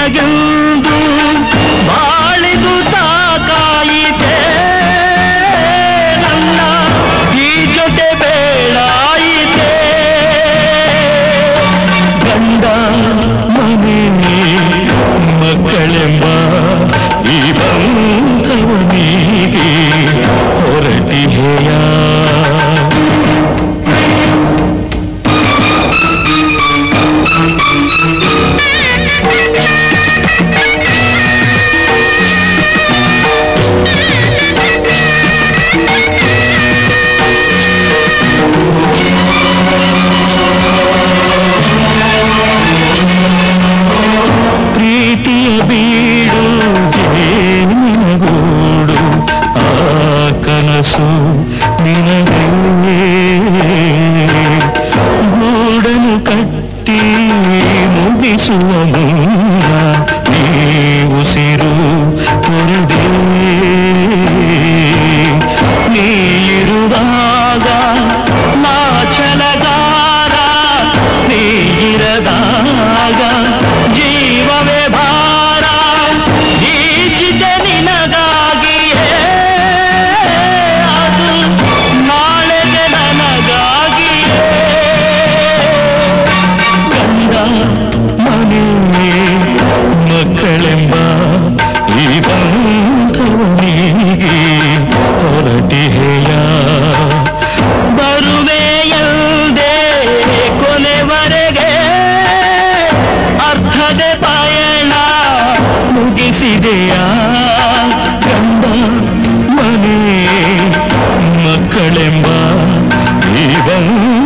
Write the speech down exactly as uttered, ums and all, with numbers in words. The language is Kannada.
ನಿನಗೆಂದು ಬಾಳಿದು ಸಾಕಾಯಿತೆ ನನ್ನ ಈ ಜೊತೆ ಬೇಡಾಯಿತೆ ಗಂಡ ಮನೆ ಮಕ್ಕಳೆಂಬ ಈ ಬಂಧವನಿಗೆ ಹೊರಟಿದೆಯ ಪ್ರೀತಿಯ ಬೀಡು ನಿನಗೂಡು ಆ ಕನಸು ನಿನಗೆ ಗೂಡನು ಕಟ್ಟಿ ಮುಗಿಸುವ ಮುನ್ನ ನೀ ಉಸಿರು ಹೊರಡೆ ನೀ ಇರುವಾಗ ನಾ ಛಲಗಾರ ನೀ ಇರದಾಗ ಜೀವವೇ ಭಾರ ಈಚಿದೆ ನಿನಗಾಗಿಯೇ ಅದು ನಾಳೆಗೆ ನನಗಾಗಿಯೇ ಗಂಡ ಮನೆ ಮಕ್ಕಳೆಂಬ ಈ ಬಂಧವನಿಗೆ ಹೊರಟಿದೆಯ ಬರುವೆಯಲ್ದೇ ಕೊನೆವರೆಗೆ ಅರ್ಥದ ಪಯಣ ಮುಗಿಸಿದೆಯ ಗಂಡ ಮನೆ ಮಕ್ಕಳೆಂಬ ಈ ಬಂಧ